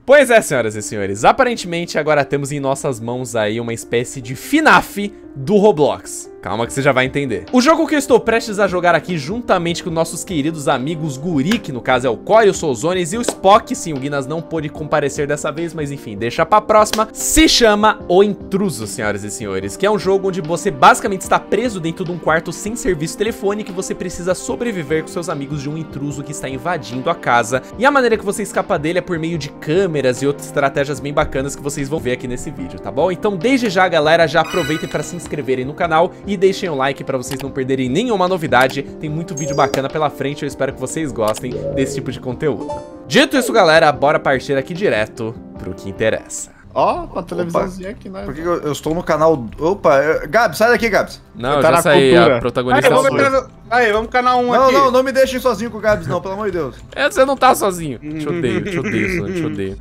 Pois é, senhoras e senhores, aparentemente agora temos em nossas mãos aí uma espécie de FNAF do Roblox. Calma que você já vai entender. O jogo que eu estou prestes a jogar aqui juntamente com nossos queridos amigos Guri, que no caso é o Core, o Souzones e o Spock. Sim, o Guinness não pôde comparecer dessa vez, mas enfim, deixa pra próxima. Se chama O Intruso, senhoras e senhores, que é um jogo onde você basicamente está preso dentro de um quarto sem serviço telefônico e você precisa sobreviver com seus amigos de um intruso que está invadindo a casa. E a maneira que você escapa dele é por meio de câmeras e outras estratégias bem bacanas que vocês vão ver aqui nesse vídeo, tá bom? Então desde já, galera, já aproveitem para se inscreverem no canal e deixem o like para vocês não perderem nenhuma novidade. Tem muito vídeo bacana pela frente, eu espero que vocês gostem desse tipo de conteúdo. Dito isso, galera, bora partir aqui direto pro que interessa. Ó, com a televisãozinha aqui, né? Por que eu estou no canal... Opa, Gabs, sai daqui, Gabs. Não, eu já saí, a protagonista Aí, vamos canal 1 aqui. Não me deixem sozinho com o Gabs, não, pelo amor de Deus. Você não tá sozinho. Te odeio, Sônia, te odeio.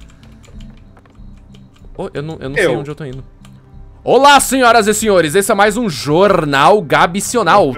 Oh, eu não sei onde eu tô indo. Olá, senhoras e senhores, esse é mais um Jornal Gabicional.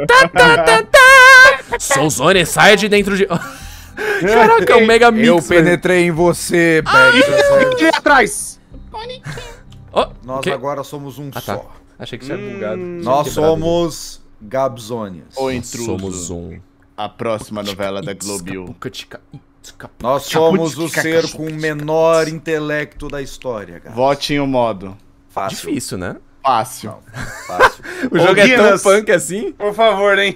Souzone, saia de dentro de... Caraca, é um mega mix. Eu penetrei em você, Aqui atrás. Oh, nós agora somos um só. Tá. Achei que você era bugado. Nós somos Gabzonias. O Intruso. Somos um... A próxima novela da Globio. Nós somos o ser com o menor intelecto da história, cara. Vote em um modo. Fácil. Difícil, né? Fácil. Não, fácil. O jogo é tão punk assim? Por favor, hein?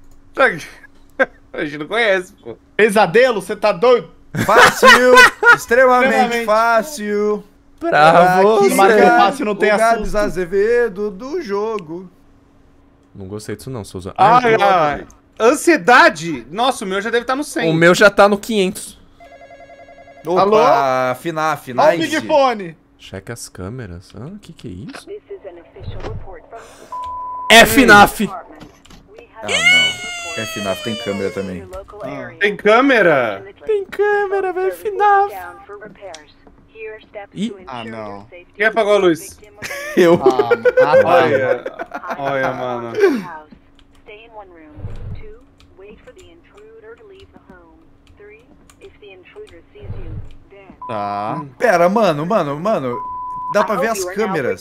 A gente não conhece, pô. Pesadelo, você tá doido? Fácil, extremamente fácil. Pra você. Mas que fácil não tem o Gabs assunto. Azevedo do jogo. Não gostei disso não, Souza. Ansiedade? Nossa, o meu já deve estar no 100. O meu já tá no 500. Opa, alô? FNAF, Olha o nice. Big Fone. Checa as câmeras. Ah, que é isso? É FNAF! Ah, não. É FNAF, tem câmera também. Tem câmera? Tem câmera, velho, FNAF. Ih. Ah, não. Quem apagou a luz? Eu. Olha, mano. Tá. Pera, mano. Dá pra ver as câmeras.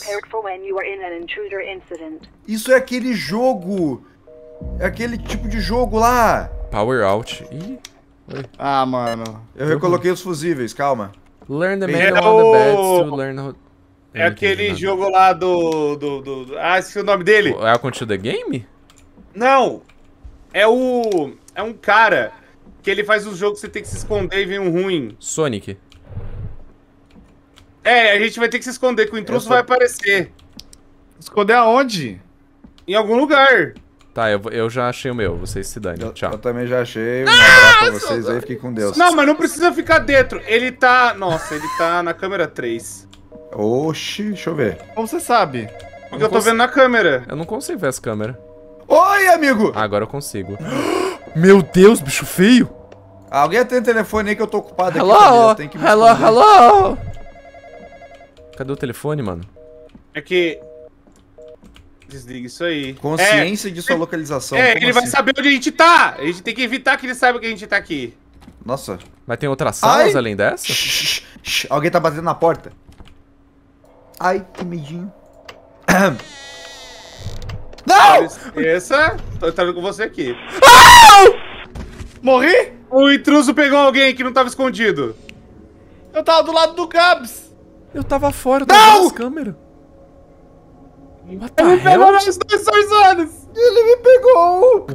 Isso é aquele jogo. É aquele tipo de jogo lá. Power out. Ih. Ah, mano. Eu recoloquei os fusíveis, calma. Learn the manual on the beds to learn how... É aquele jogo lá Ah, esqueci o nome dele. Welcome to the game? Não. É um cara que ele faz um jogo que você tem que se esconder e vem um ruim. Sonic. É, a gente vai ter que se esconder, que o intruso vai aparecer. Esconder aonde? Em algum lugar. Tá, eu já achei o meu. Vocês se danem. Tchau. Eu também já achei. Um abraço pra vocês aí, fiquem com Deus. Não, mas não precisa ficar dentro. Ele tá... Nossa, ele tá na câmera 3. Oxi, deixa eu ver. Como você sabe? Porque eu tô vendo na câmera. Eu não consigo ver as câmeras. Oi, amigo! Agora eu consigo. Meu Deus, bicho feio! Alguém tem telefone aí que eu tô ocupado aqui. Hello! Tem que me Hello, esconder. hello! Cadê o telefone, mano? É que... Desliga isso aí. Consciência de sua localização. É, como ele vai assim? saber onde a gente tá. A gente tem que evitar que ele saiba que a gente tá aqui. Nossa. Mas tem outras salas Ai. além dessa? Alguém tá batendo na porta. Ai, que medinho. Não! Esqueça. Tô entrando com você aqui. Morri? O intruso pegou alguém que não tava escondido. Eu tava do lado do Gabs. Eu tava fora das câmeras. What the Ele pegou hell? meus dois Souzones. Ele me pegou!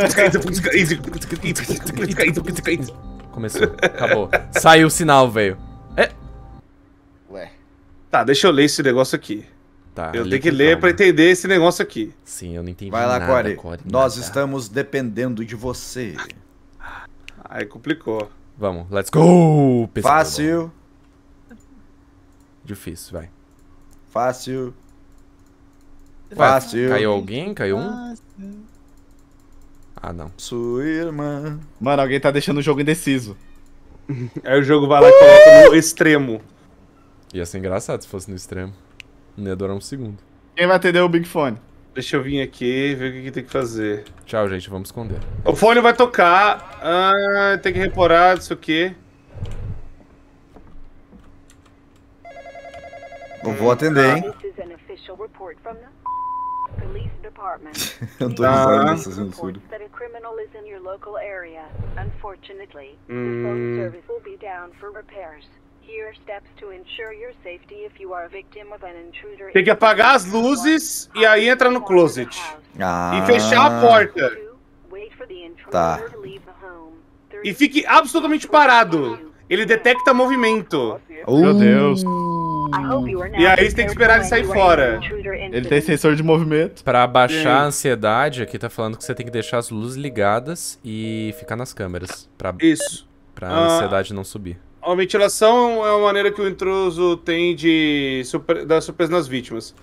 Começou, acabou. Saiu o sinal, velho. Ué. Tá, deixa eu ler esse negócio aqui. Tá, Eu lê tenho que com ler calma. pra entender esse negócio aqui. Sim, eu não entendi Vai lá, nada, Core. Nós nada. estamos dependendo de você. Aí complicou. Vamos, let's go! pessoal. Fácil, Difícil, vai. fácil. Vai, Fácil. Caiu alguém? Caiu um? Ah, não. Sua irmã. Mano, alguém tá deixando o jogo indeciso. Aí o jogo vai lá e coloca no extremo. Ia ser engraçado se fosse no extremo. Não ia durar um segundo. Quem vai atender o Big Fone? Deixa eu vir aqui e ver o que tem que fazer. Tchau, gente, vamos esconder. O fone vai tocar. Ah, tem que reparar, não sei o quê. Eu vou atender, hein? Eu tô risando dessa censura. Tem que apagar as luzes e aí entrar no closet. Ah, E fechar a porta. Tá. E fique absolutamente parado. Ele detecta movimento. Meu Deus. E aí você tem que esperar ele sair fora. Ele tem sensor de movimento. Pra baixar a ansiedade, aqui tá falando que você tem que deixar as luzes ligadas e ficar nas câmeras. Isso. Pra ansiedade não subir. A ventilação é uma maneira que o intruso tem de dar surpresa nas vítimas.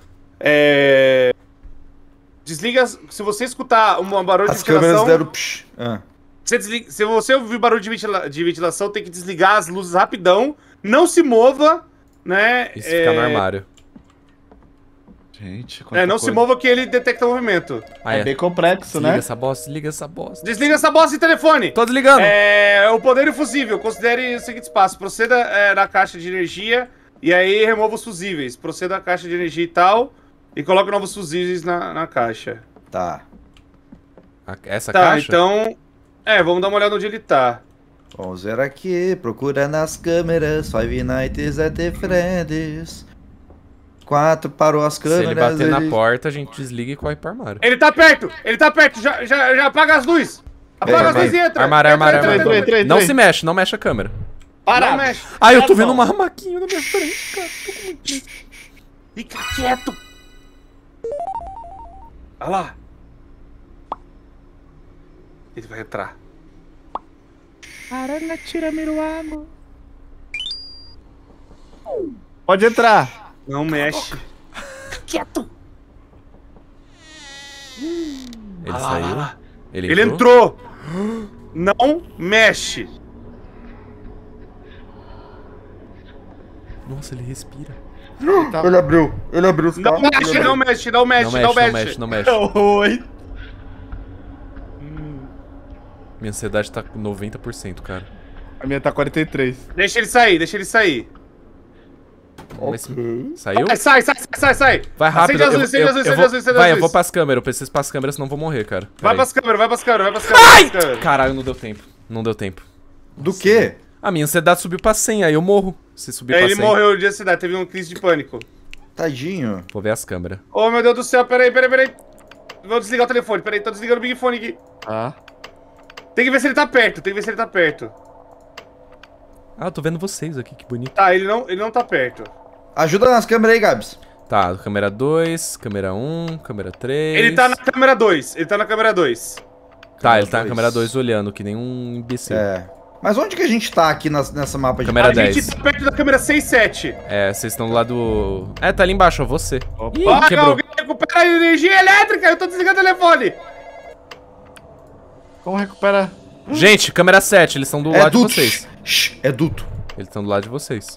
Desliga. Se você escutar um barulho de as câmeras ventilação. deram psh. Se você ouvir barulho de ventilação, tem que desligar as luzes rapidão. Não se mova, né? E se ficar no armário. Gente, Não se mova que ele detecta movimento. É bem complexo, Desliga né? essa bosta, desliga essa bosta. Desliga essa bosta de telefone. Tô desligando. O poder infusível. Considere o seguinte espaço. Proceda na caixa de energia e aí remova os fusíveis. Proceda na caixa de energia e tal e coloque novos fusíveis na caixa. Tá. Essa Tá, caixa? então... vamos dar uma olhada onde ele tá. Vamos ver aqui. Procura nas câmeras. Five Nights at the Freddy's. 4 parou as Se câmeras. ele bater na porta, a gente desliga e corre pro armário. Ele tá perto! Ele tá perto! Já apaga as luzes! Apaga as luzes e entra! Armário, armário. Entra. Não se mexe, não mexe a câmera. Para! Não mexe! Ai, eu tô vendo uma armaquinha na minha frente, cara. Tô com muito medo. Fica quieto! Olha lá! Ele vai entrar. Pode entrar. Não mexe. Quieto! Ele saiu? Ele entrou! Não mexe! Nossa, ele respira. Ele abriu os Não mexe, não mexe, não mexe, não mexe! Não mexe. Oi. Minha ansiedade tá com 90%, cara. A minha tá 43. Deixa ele sair, deixa ele sair. Mas saiu? Sai! Vai rápido. Acende as luzes, acende as luzes. Vai, eu vou pras câmeras. Eu preciso pras câmeras, senão eu vou morrer, cara. Vai pras câmeras. Ai! Caralho, não deu tempo. Não deu tempo. Do quê? A minha ansiedade subiu pra 100, aí eu morro. Se subir pra 100. Ele morreu de ansiedade, teve uma crise de pânico. Tadinho. Vou ver as câmeras. Oh, meu Deus do céu, peraí. Vou desligar o telefone, peraí, tô desligando o Big Fone aqui. Tá. Tem que ver se ele tá perto, Ah, eu tô vendo vocês aqui, que bonito. Tá, ele não tá perto. Ajuda nas câmeras aí, Gabs. Tá, câmera 2, câmera 1, câmera 3... Ele tá na câmera 2, Tá, ele tá na câmera 2 olhando, que nem um imbecil. Mas onde que a gente tá aqui nessa mapa de Câmera A 10. gente tá perto da câmera 6 e 7. Vocês estão do lado... tá ali embaixo, ó, você. Ih, Paga, quebrou. alguém recupera a energia elétrica, eu tô desligando o telefone. Como recupera? Gente, câmera 7, eles estão do lado duto. de vocês. Shhh, é duto. Eles estão do lado de vocês.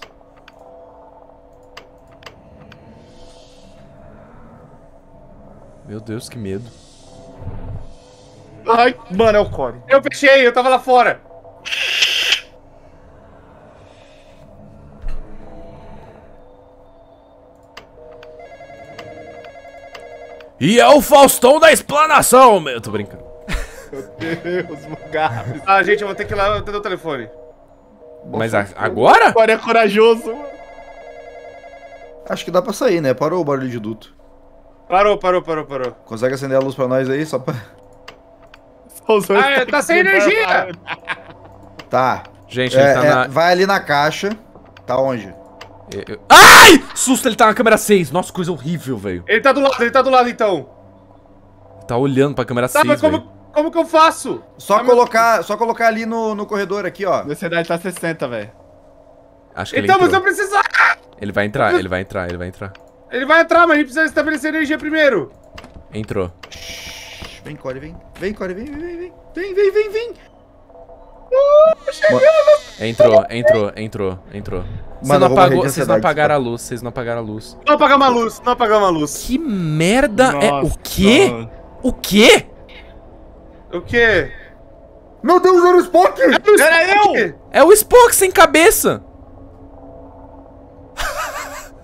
Meu Deus, que medo. Ai, mano, é o Core. Eu fechei, eu tava lá fora. E é o Faustão da explanação, meu. Tô brincando. Meu Deus, Gabs. Ah, gente, eu vou ter que ir lá atender o telefone. Mas agora? O Core é corajoso, mano. Acho que dá pra sair, né? Parou o barulho de duto. Parou. Consegue acender a luz pra nós aí, só pra... Tá sem energia! Tá. Gente, ele tá na... Vai ali na caixa. Tá onde? Ai! Susto, ele tá na câmera 6. Nossa, coisa horrível, velho. Ele tá do lado então. Tá olhando pra câmera Tá, 6, mas como que eu faço? Só colocar ali no corredor aqui, ó. Minha ansiedade tá 60, velho. Acho que Então, ele mas eu entrou. preciso... Ele vai entrar. Ele vai entrar, mas a gente precisa estabelecer energia primeiro. Entrou. Vem, Core, vem. Vem, Core, vem. Vem. Entrou. Mano, eu vou morrer de Vocês não ansiedade, apagaram a luz, vocês não apagaram a luz. Não apagamos uma luz. Que merda é... O Nossa, quê? mano. O quê? O quê? Meu Deus, era o Spock! Era eu! É o Spock sem cabeça.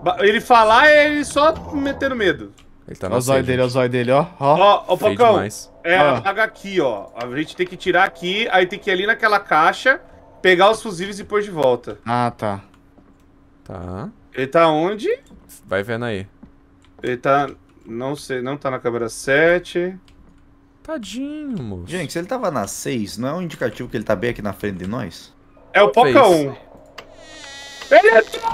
Ele falar é ele só metendo medo. Ele tá Olha na o zóio C, dele, gente. olha o zóio dele, ó. Ó, Feio Pocão. demais. Apaga aqui, ó. A gente tem que tirar aqui, aí tem que ir ali naquela caixa, pegar os fusíveis e pôr de volta. Ah, tá. Tá. Ele tá onde? Vai vendo aí. Ele tá... Não sei, não tá na câmera 7. Tadinho, moço. Gente, se ele tava na 6, não é um indicativo que ele tá bem aqui na frente de nós? É o Pocão. Ele entrou!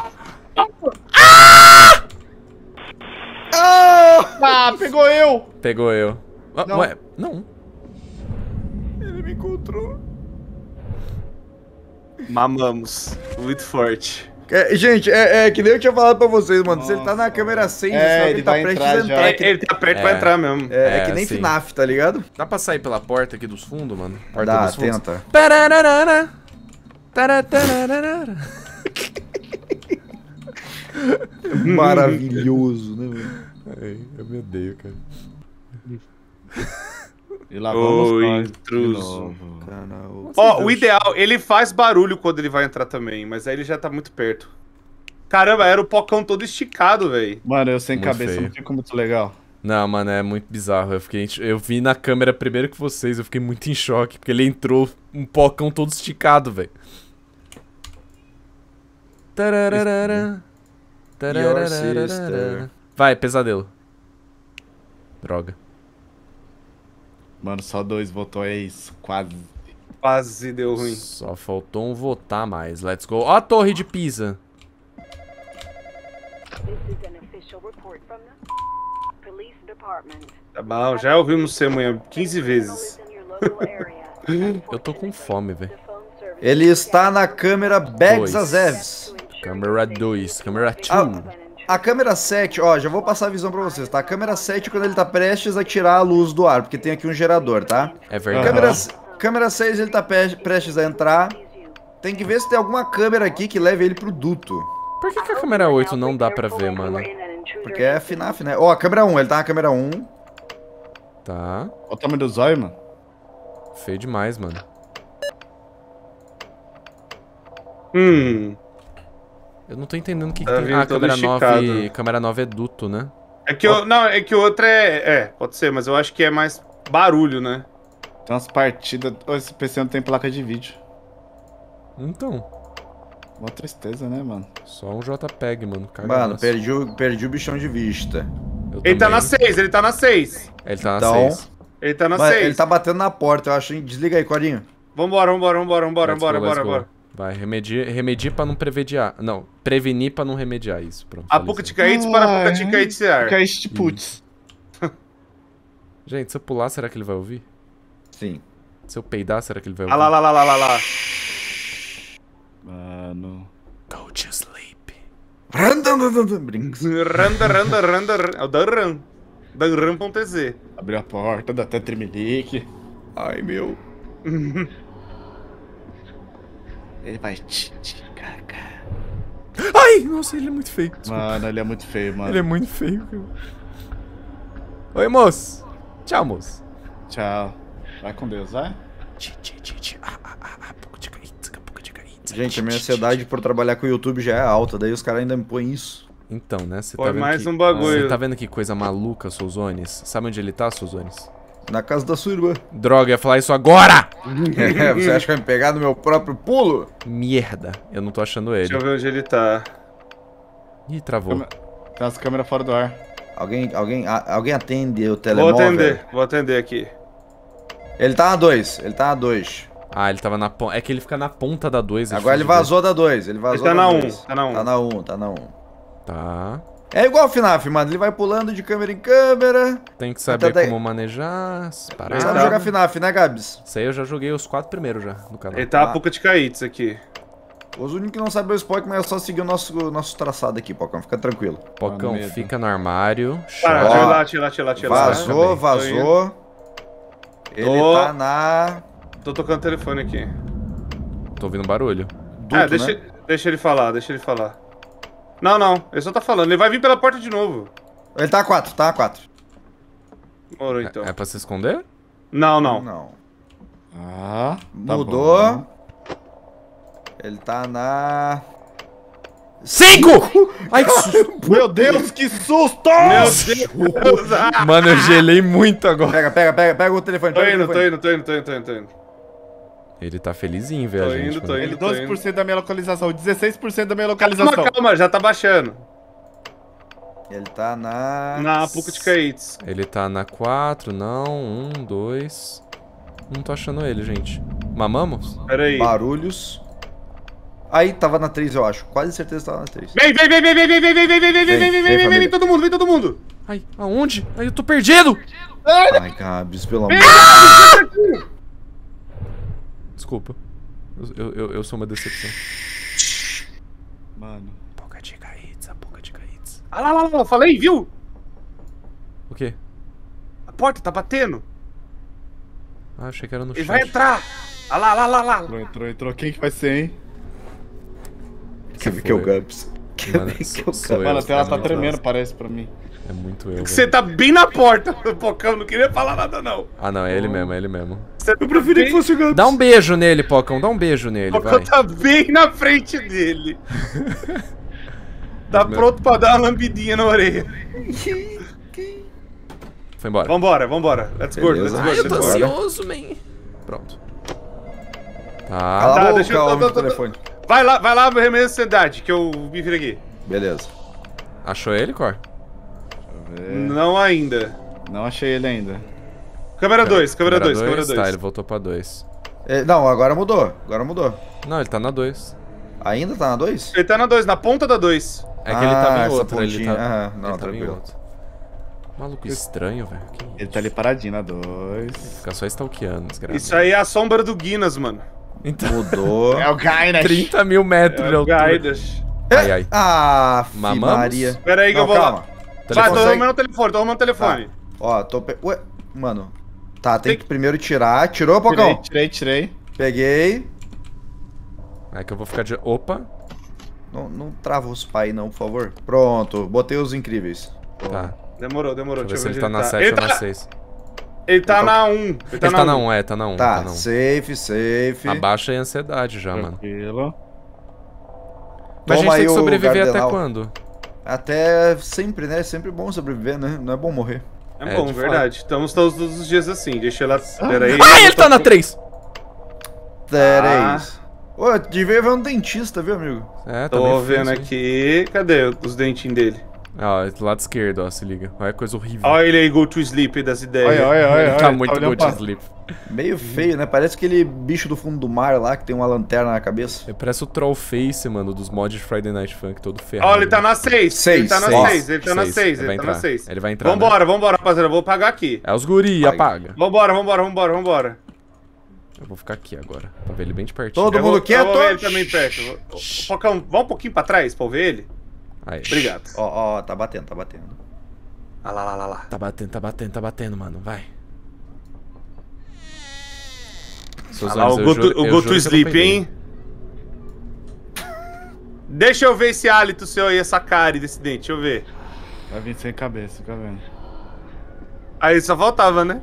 Ah, pegou eu! Pegou eu. Ah, Não. ué, não. Ele me encontrou. Mamamos. Muito forte. Gente, é que nem eu tinha falado pra vocês, mano. Se ele tá na câmera 6, ele tá vai prestes entrar a já. entrar. Ele tá perto É. pra entrar mesmo. É que nem sim. FNAF, tá ligado? Dá pra sair pela porta aqui dos fundos, mano? Porta Dá, dos fundos. tenta. Parararara. Taratararara. Maravilhoso, né, mano? Ai, eu me odeio, cara. E lá vamos Ô, nós. intruso. De novo. Canal. Ó, o ideal, ele faz barulho quando ele vai entrar também, mas aí ele já tá muito perto. Caramba, era o Pocão todo esticado, velho. Mano, eu sem Muito cabeça feio. não fico muito legal. Não, mano, é muito bizarro. Eu vi na câmera primeiro que vocês, eu fiquei muito em choque, porque ele entrou um pocão todo esticado, velho. Tararara. Your sister. Vai, pesadelo. Droga. Mano, só 2 votou, é isso. Quase. Quase deu ruim. Só faltou um votar mais. Let's go. Ó a torre de Pisa. This is an official report from the police department. Tá bom, já ouvimos você, manhã 15 vezes. Eu tô com fome, velho. Ele está na câmera Begzazevs. Câmera 2, câmera 2. A câmera 7, ó, já vou passar a visão pra vocês, tá? A câmera 7 quando ele tá prestes a tirar a luz do ar, porque tem aqui um gerador, tá? É verdade. Câmera 6 ele tá prestes a entrar. Tem que ver se tem alguma câmera aqui que leve ele pro duto. Por que a câmera 8 não dá pra ver, mano? Porque é FNAF, né? Ó, a câmera 1, ele tá na câmera 1. Tá. Olha o tamanho do zóio, mano. Feio demais, mano. Eu não tô entendendo o que, Tá que tem. vindo Ah, todo câmera esticado. 9. Câmera 9 é duto, né? É que o outro pode ser, mas eu acho que é mais barulho, né? Tem umas partidas. Ô, esse PC não tem placa de vídeo. Então. Uma tristeza, né, mano? Só um JPEG, mano. Mano, Cagadaço. perdi o bichão de vista. Eu Ele tá também. na 6, ele tá na 6. Ele tá na Então, 6. Ele tá na Mano, 6. ele tá batendo na porta, eu acho. Hein? Desliga aí, Corinho. Vambora. Let's go. Vai, remedie pra não prevediar. Não, prevenir pra não remediar isso. Pronto. A falei Puka certo. Ticaites para a Puka Ticaitear. Fica este putz. Gente, se eu pular, será que ele vai ouvir? Sim. Se eu peidar, será que ele vai Ah ouvir? lá. Mano. Go to sleep. Brinks. Randa. É o Danran. Danran.tz. Abriu a porta, dá até tremelique. Ai, meu. Ele vai. Ai, nossa, ele é muito feio. Desculpa. Mano, ele é muito feio, mano. Ele é muito feio, cara. Oi, moço. Tchau, moço. Tchau. Vai com Deus, vai. Gente, a minha ansiedade por trabalhar com o YouTube já é alta, daí os caras ainda me põem isso. Então, né? Você Foi tá vendo mais que... um bagulho. Você tá vendo que coisa maluca, Souzones? Sabe onde ele tá, Souzones? Na casa da sua irmã. Droga, eu ia falar isso agora! Você acha que vai me pegar no meu próprio pulo? Merda, eu não tô achando ele. Deixa eu ver onde ele tá. Ih, travou. Tem as câmeras fora do ar. Alguém atende o telemóvel? Vou atender aqui. Ele tá na 2, ele tá na 2. Ah, ele tava na ponta. É que ele fica na ponta da 2. Agora ele vazou da 2, ele vazou Ele tá da na 1, 2. tá na 1. Tá na 1. Tá. É igual o FNAF, mano, ele vai pulando de câmera em câmera. Tem que saber Até- como manejar. Parar. Sabe Tá. jogar FNAF, né, Gabs? Isso aí eu já joguei os 4 primeiros já no canal. Ele tá a Puka Ticaítes aqui. Os únicos que não sabem o spoiler, mas é só seguir o nosso traçado aqui, Pocão, fica tranquilo. Pocão, medo. fica no armário. Para, chora. deixa eu ir lá. Vazou. Ele Tô. tá na... Tô tocando o telefone aqui. Tô ouvindo barulho. Duto, Deixa ele falar. Não, ele só tá falando. Ele vai vir pela porta de novo. Ele tá a 4, tá a 4. Morou então. É pra se esconder? Não. Não. Ah, tá Mudou. bom. Ele tá na... 5! Ai, que susto. Meu Deus, que susto! Meu Deus! Mano, eu gelei muito agora. Pega o telefone. Tô Pega o indo, telefone. tô indo. Ele tá felizinho, velho, Tô a gente. indo, tô mano. indo. Ele 12% da minha localização, 16% da minha localização. Calma, já tá baixando. Ele tá na... Na Puka de Caítes. Ele tá na 4, não. 1, 2. Não tô achando ele, gente. Mamamos? Pera aí. Barulhos. Aí, tava na 3, eu acho. Quase certeza que tava na 3. Vem, família. todo mundo, vem todo mundo. Ai, aonde? Ai, eu tô perdido! Ai, Gabs, pelo amor. Desculpa. Eu sou uma decepção. Mano. Puka de Caítes, a Puka de Caítes. Ah lá, falei, viu? O quê? A porta tá batendo. Ah, achei que era no Ele chat. vai entrar. Ah lá. Entrou. Quem que vai ser, hein? Quer ver que é o Gabs? Mano, Quer ver que é o sou eu. Mano, a tela tá muito tremendo, parece pra mim. É muito eu, Você velho. tá bem na porta, Pocão. Não queria falar nada, não. Ah, não, é ele mesmo, é ele mesmo. Eu preferi que fosse o Gabs. Dá um beijo nele, Pocão, dá um beijo nele, Pocão vai. tá bem na frente dele. Tá pronto pra dar uma lambidinha na orelha. Foi embora. Vambora. Let's go, Beleza. Ai, eu tô Bora. ansioso, man. Pronto. Tá. Cala a Tá, boca, deixa eu- homem do tô- telefone. Vai lá, remédio de ansiedade, que eu me viro aqui. Beleza. Achou ele, Cor? Não ainda. Não achei ele ainda. Câmera 2. Tá, ele voltou pra 2. Não, agora mudou. Não, ele tá na 2. Ainda tá na 2? Ele tá na 2, na ponta da 2. É que ele tava em essa outro, ele pontinha. tá... Aham, não, ele tava em tranquilo. outro. Maluco estranho, velho. Que Ele tá ali paradinho na 2. Fica só stalkeando, desgraçado. Isso aí é a sombra do Guinness, mano. Então, Mudou. É o Gainash. 30 mil metros É de o altura. Gaidas. Ai. Ah, Mamamos? Maria. Pera aí que Não, eu vou calma. lá. Vai, Telefone. tô arrumando o telefone. Ó, Ué, mano. Tá, tem que primeiro tirar. Tirou, Pocão? Tirei. Peguei. É que eu vou ficar de... Opa. Não trava os pai não, por favor. Pronto, botei os incríveis. Tá. Demorou. Deixa eu ver Deixa se eu ele ver tá na 7 ou na 6. Ele tá na 1. Ele Ele tá na 1, tá na 1. Tá, Tá na 1. safe. Abaixa aí a ansiedade já, mano. Tranquilo. Mas a gente Toma tem aí que o sobreviver até Gardenal. quando? Até sempre, né? É sempre bom sobreviver, né? Não é bom morrer. É É, bom, de verdade. Estamos todos os dias assim. Deixa ela... Pera aí. Ah, ele tá na 3! 3. Ô, devia ver um dentista, viu, amigo? É, tá Tô meio vendo feio, aqui. Cadê os dentinhos dele? Ó, do lado esquerdo, ó, se liga. Olha que coisa horrível. Olha ele aí, go to sleep das ideias. Olha. Ele tá muito olhando good pra- sleep. Meio feio, né? Parece aquele bicho do fundo do mar lá que tem uma lanterna na cabeça. Ele parece o Trollface, mano, dos mods de Friday Night Funk, todo ferrado. Ó, ele tá na 6. Ele tá na 6. Ele tá na 6. Ele vai Ele tá na entrar. 6. Ele vai entrar, Vambora, rapaziada. Eu vou pagar aqui. É os guri, apaga. Vambora. Eu vou ficar aqui agora, pra ver ele bem de pertinho. Todo mundo Eu vou ver ele quieto? também perto. Pocão, vai um pouquinho pra trás pra eu ver ele. Aí. Obrigado. Ó, tá batendo. Ah lá. Tá batendo, mano, vai. Seus Ah lá, olhos, o eu go juro- to, eu o go juro to que eu sleep, não peguei. hein? Deixa eu ver esse hálito seu aí, essa cárie desse dente. Deixa eu ver. Vai vir sem cabeça, fica vendo. Aí só faltava, né?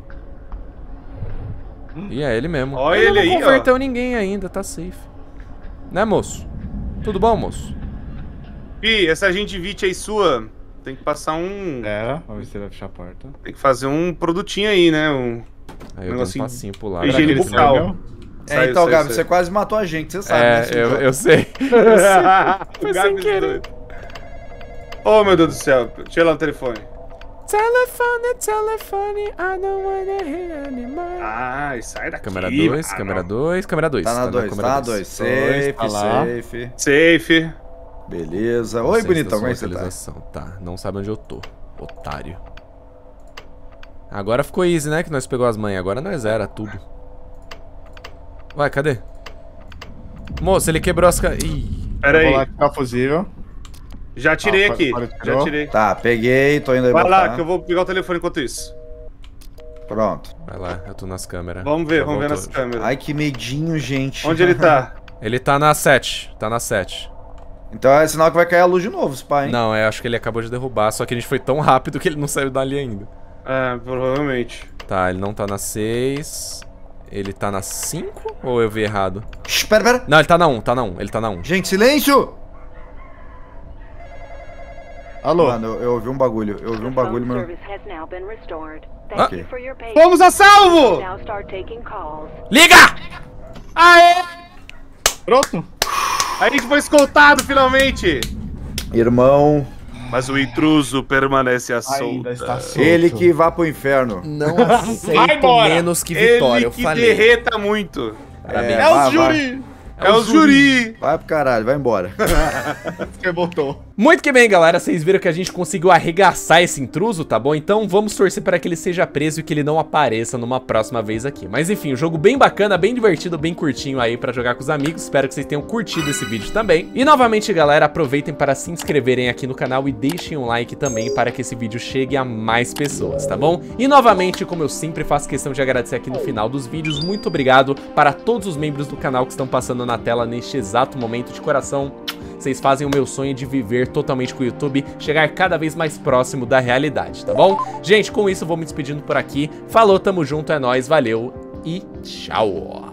E é ele mesmo. Olha Ele ele aí, não ó. converteu ninguém ainda, tá safe. Né, moço? Tudo bom, moço? Pi, essa gengivite aí sua, tem que passar um... Pera, vamos ver se ele vai fechar a porta. Tem que fazer um produtinho aí, né? Aí eu dou um negocinho- passinho pro lado. Higiene Aquele bucal. seu, É, então, Gabi, você quase matou a gente, você sabe, né? seu jogo. Eu sei. Foi sem querer. Oh, meu Deus do céu. Deixa eu ir lá no telefone. Telefone, I don't wanna hear anymore. Ai, sai daqui. Câmera 2, mano. câmera 2, câmera 2. Tá na 2, tá na 2. Safe, Tá lá. safe. Safe. Beleza. Oi, bonitão, como é que você tá? Tá, não sabe onde eu tô. Otário. Agora ficou easy, né? Que nós pegou as manhas. Agora nós era tudo. Vai, cadê? Moço, ele quebrou as... Ih. Pera Vou lá aí. tirar o fusível. Já tirei aqui. Agora Já tirou? tirei. Tá, peguei, tô indo aí Vai botar. lá, que eu vou pegar o telefone enquanto isso. Pronto. Vai lá, eu tô nas câmeras. Vamos ver, Já vamos ver voltou. nas câmeras. Ai, que medinho, gente. Onde ele tá? Ele tá na 7. Tá na 7. Então é sinal que vai cair a luz de novo, esse pai, hein? Não, eu acho que ele acabou de derrubar. Só que a gente foi tão rápido que ele não saiu dali ainda. É, provavelmente. Tá, ele não tá na 6. Ele tá na 5? Ou eu vi errado? Shhh, pera. Não, ele tá na 1, tá na 1. Ele tá na 1. Gente, silêncio! Alô? Mano, eu ouvi um bagulho. Eu ouvi um bagulho, mano. Service has now been restored. Ah. Thank you for your patience. Fomos a salvo! Now start taking calls. Liga! Aê! Pronto? A gente foi escoltado finalmente! Irmão, Mas o intruso permanece à Ainda está solto. ele que vá pro inferno. Não Vai aceito embora! menos que vitória, Ele eu que falei. derreta muito! Parabéns. É o vai, Juri! É o Juri! Vai pro caralho, vai embora. Você botou. Muito que bem, galera, vocês viram que a gente conseguiu arregaçar esse intruso, tá bom? Então vamos torcer para que ele seja preso e que ele não apareça numa próxima vez aqui. Mas enfim, um jogo bem bacana, bem divertido, bem curtinho aí pra jogar com os amigos. Espero que vocês tenham curtido esse vídeo também. E novamente, galera, aproveitem para se inscreverem aqui no canal e deixem um like também para que esse vídeo chegue a mais pessoas, tá bom? E novamente, como eu sempre faço questão de agradecer aqui no final dos vídeos, muito obrigado para todos os membros do canal que estão passando na tela neste exato momento. De coração, vocês fazem o meu sonho de viver totalmente com o YouTube chegar cada vez mais próximo da realidade, tá bom? Gente, com isso eu vou me despedindo por aqui. Falou, tamo junto, é nóis, valeu e tchau!